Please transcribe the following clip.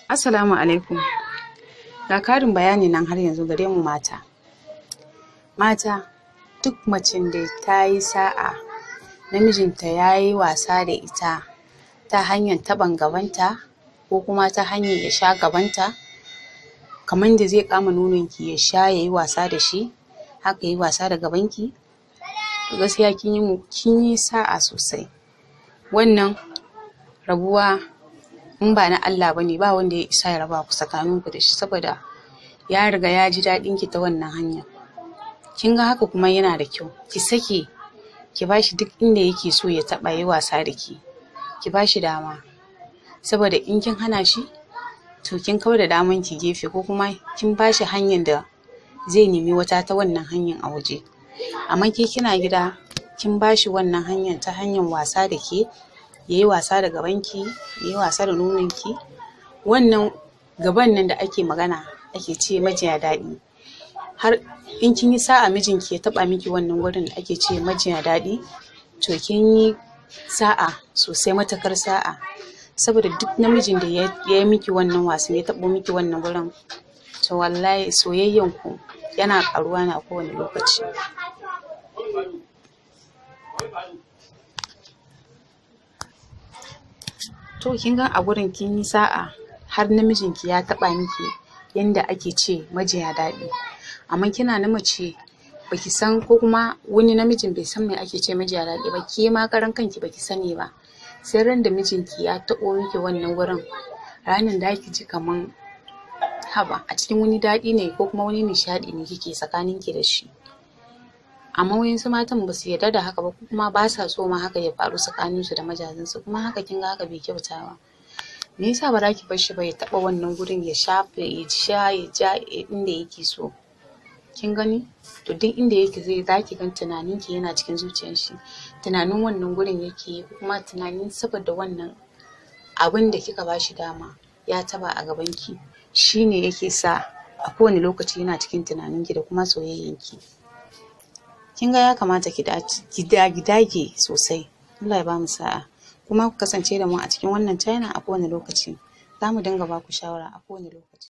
Assalamu alaikum. Ga karin bayani nan har yanzu gare mu mata. Mata, duk macen da ta yi sa'a namijinta ya yi wasa da ita ta hanyar taɓan gabanta ko kuma ta hanyar ya sha gabanta, kamar da zai kama nononki ya sha ya yi wasa da shi, haka ya yi wasa da gabanki, to gaskiya kin yi sa'a sosai. Wannan rabuwa in ba na Allah ba ne, ba wanda ya isa ya raba ku tsakaninku da shi, saboda ya riga ya ji daɗin ki ta wannan hanya. Kin ga haka kuma yana da kyau ki sake ki bashi duk inda yake so ya taɓa yi wasa da ki bashi dama, saboda in kin hana shi to kin kawar da daman ki gefe, ko kuma kin bashi hanyar da zai nemi wata ta wannan hanyar a waje. Amma ke kina gida kin bashi wannan hanyar ta hanyar wasa da ke, ya yi wasa da gabanki, ya yi wasa da nononki. Wannan gaban nan da ake magana ake ce majiya daɗi. Har in kin yi sa'a mijinki ya taɓa miki wannan wurin da ake ce majiya daɗi, to kin yi sa'a sosai, matakar sa'a. Saboda duk namijin da ya yi miki wannan wasan, ya taɓo miki wannan wurin, to wallahi soyayyanku yana ƙaruwa na kowane lokaci. To kin ga a gurin kin yi sa'a har namijinki ya taɓa miki yanda ake ce majiya daɗi. Amma kina na mace baki san, ko kuma wani namijin bai san me ake ce majiya daɗi ba, ke ma karan kanki baki sani ba. Sai ran da mijinki ya taɓo miki wannan wurin, ranar da ki ji kaman haba a cikin wani daɗi ne ko kuma wani nishaɗi ne kike tsakaninki da shi. Amma wayansu matan ba su yarda da haka ba, ko kuma ba sa so ma haka ya faru tsakaninsu da mazajensu, kuma haka kin ga haka bai kyauta ba. Me yasa ba za ki bar shi ba ya taɓa wannan gurin, ya shafe, ya sha, ya ja inda yake so? Kin gani? To duk inda yake za ki gan tunaninki yana cikin zuciyar shi, tunanin wannan gurin yake yi, kuma tunanin saboda wannan abin da kika ba shi dama ya taɓa a gabanki, shi ne yake sa a kowane lokaci yana cikin tunaninki da kuma soyayyanki. Kin ga ya kamata ki dage sosai. Allah ya ba mu sa'a. Kuma ku kasance da mu a cikin wannan channel a kowane lokaci. Za mu dinga ba ku shawara a kowane lokaci.